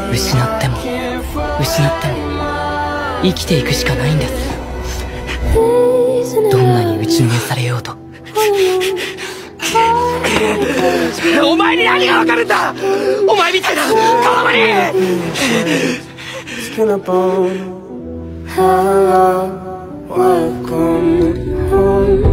失っても失っても生きていくしかないんです。どんなに打ちのめされようと。お前に何がわかるんだ。お前みたいな子供に。Welcome home.